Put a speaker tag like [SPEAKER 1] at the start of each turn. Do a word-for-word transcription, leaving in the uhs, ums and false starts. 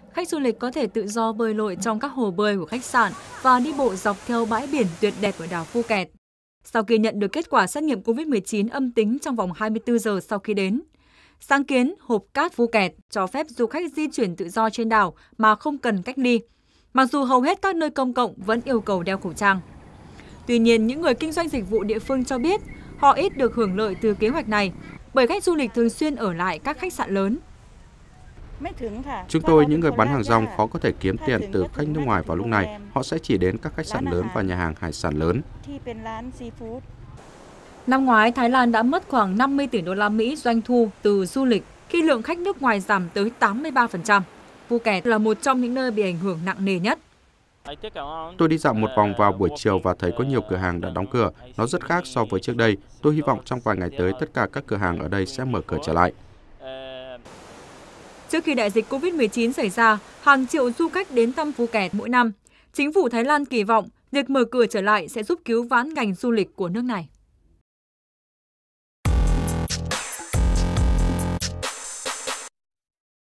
[SPEAKER 1] khách du lịch có thể tự do bơi lội trong các hồ bơi của khách sạn và đi bộ dọc theo bãi biển tuyệt đẹp ở đảo Phuket. Sau khi nhận được kết quả xét nghiệm cô vít mười chín âm tính trong vòng hai mươi tư giờ sau khi đến, sáng kiến Hộp Cát Phuket cho phép du khách di chuyển tự do trên đảo mà không cần cách ly, mặc dù hầu hết các nơi công cộng vẫn yêu cầu đeo khẩu trang. Tuy nhiên, những người kinh doanh dịch vụ địa phương cho biết họ ít được hưởng lợi từ kế hoạch này, bởi khách du lịch thường xuyên ở lại các khách sạn lớn.
[SPEAKER 2] Chúng tôi, những người bán hàng rong, khó có thể kiếm tiền từ khách nước ngoài vào lúc này. Họ sẽ chỉ đến các khách sạn lớn và nhà hàng hải sản lớn.
[SPEAKER 1] Năm ngoái, Thái Lan đã mất khoảng năm mươi tỷ đô la Mỹ doanh thu từ du lịch khi lượng khách nước ngoài giảm tới tám mươi ba phần trăm. Phuket là một trong những nơi bị ảnh hưởng nặng nề nhất.
[SPEAKER 2] Tôi đi dạo một vòng vào buổi chiều và thấy có nhiều cửa hàng đã đóng cửa. Nó rất khác so với trước đây. Tôi hy vọng trong vài ngày tới tất cả các cửa hàng ở đây sẽ mở cửa trở lại.
[SPEAKER 1] Trước khi đại dịch cô vít mười chín xảy ra, hàng triệu du khách đến thăm Phuket mỗi năm. Chính phủ Thái Lan kỳ vọng việc mở cửa trở lại sẽ giúp cứu vãn ngành du lịch của nước này.